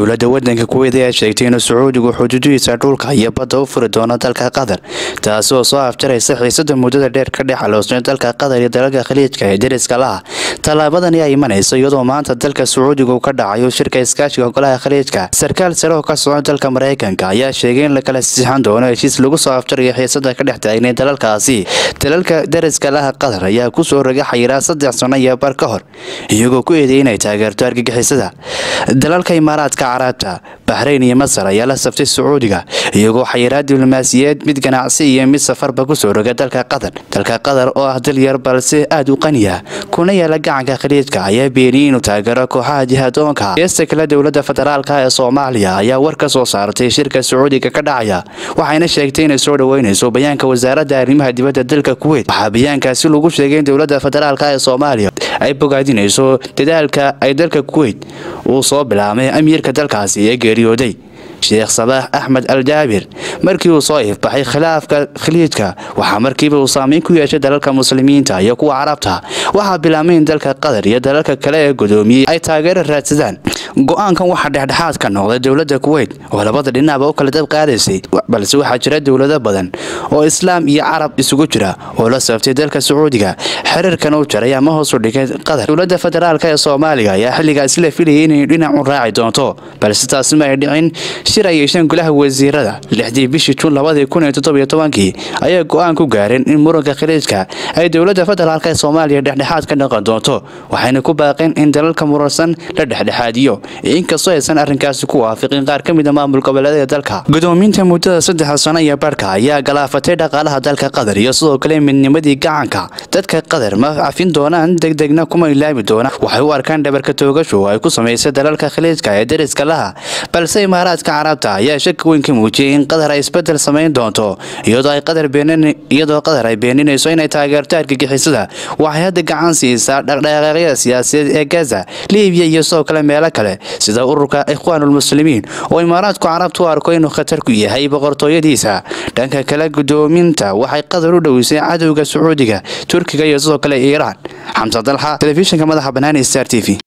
Dawlada Kuwait ayaa sheegtay in Sacuudigu xudduudihiisa dhulka iyo badda u furi doono dalka Qadar, taasoo soo afjaraysa xiisada muddada dheer ka dhex xaloosnay dalka Qadar iyo dalalka Khaliijka ee deriska laha. Talaabadan ayaa imanaysa iyadoo maanta dalka Sacuudigu ka dhacayo shirka iskaashiga golaha Khaliijka. Sarkaal sare oo ka socda dalka Mareykanka ayaa sheegay in la kala saxiixan doono heshiis lagu soo afjarayo xiisada ka dhex taagnay dalalkaasi. Dalalka deriska laha Qadar ayaa ku soo rogay xayiraad 3 sano iyo bar ka hor, iyagoo ku eedeeyay inay taageerto argagixisada. Dalalka Imaaraadka Carabta, Bahrayn iyo Masar ayaa la saftay Sacuudiga, iyagoo xayiraad diblomaasiyadeed mid ganacsi iyo mid safarba ku soo rogay dalka Qadar. Dalka Qadar oo ah dal yar balse aad u qani ah, kuna yaala gacanka Khaliijka, ayaa beeniyay inuu taageero kooxaha jihadoonka. Heesta kale dowladda federaalka ee Soomaaliya ayaa war ka soo saartay shirka Sacuudiga ka dhacaya, waxayna sheegtay inay soo dhaweynayso bayaanka wasaaradda arrimaha dibadda dalka Kuwait. Waxaa bayaankaasi lagu sheegay in dowladda federaalka ee Soomaaliya ay bogaadinayso dadaalka ay dalka Kuwait uu soo bilaabay amiirka dalkaasi ee geeriyooday Sheikh Sabah Ahmed Al-Jaabir markii uu soo ifbaxay khilaafka Khaliijka. waxaa markiiba uu saameyn ku yeeshay dalalka muslimiinta iyo kuwa Carabta. waxaa bilaabmay in dalka Qadar iyo dalalka kale ee gudoomiyay ay taageero raadsadaan. go'aankan waxa dhexdhexaad ka noqday dowladda Kuwait oo labada dhinacba u kala dab qaadaysay, balse waxaa jira dowlado badan oo Islaam iyo Carab isugu jira oo la saftay dalka Sacuudiga. xiriirkan uu jaray ama hoos u dhigay Qadar. dowladda federaalka ee Soomaaliya ayaa xilligaas la filayay inay dhinac u raaci doonto, balse taasi ma ay dhicin. shir ay yeesheen golaha wasiirada 6 bishii Juun 2017 ayaa go'aan ku gaareen in muranka Khaliijka ay dowladda federaalka ee Soomaaliya dhexdhexaad ka noqon doonto, waxayna ku baaqeen in dalalka muransan la dhexdhexaadiyo inkastoo aysan arrinkaasi ku waafaqin qaar ka mid ah maamulka goboleedyada dalka. gudoominta muddada 3 sano iyo barka ayaa galaafatay dhaqaalaha dalka Qadar iyo sidoo kale midnimadii gacanka. dadka Qadar ma cafin doonaan degdegna kuma ilaabi doonaan. waxay u arkaan dhabarka toogasho ay ku sameysay dalalka Khaliijka ee deriska laha, balse Imaaraadka Carabta ayaa shaki weyn ka muujiyay in Qadar ay isbedel sameyn doonto, iyadoo Qadar ay beeninayso inay taageerto argagixisada. waxay hadda gacan siisaa dhaqdhaqaaqyada siyaasadeed ee Gaza, Liibiya iyo sidoo kale meelo kale sida ururka Ikhwaanul Muslimiin oo Imaaraadka Carabtu arko inuu khatar ku yahay boqortooyadiisa. dhanka kale gudoominta waxay Qadar u dhawisay cadowga Sacuudiga, Turkiga iyo sidoo kale Iiraan. xamsa dalxa telefishinka madaxa bannaan ee Star TV.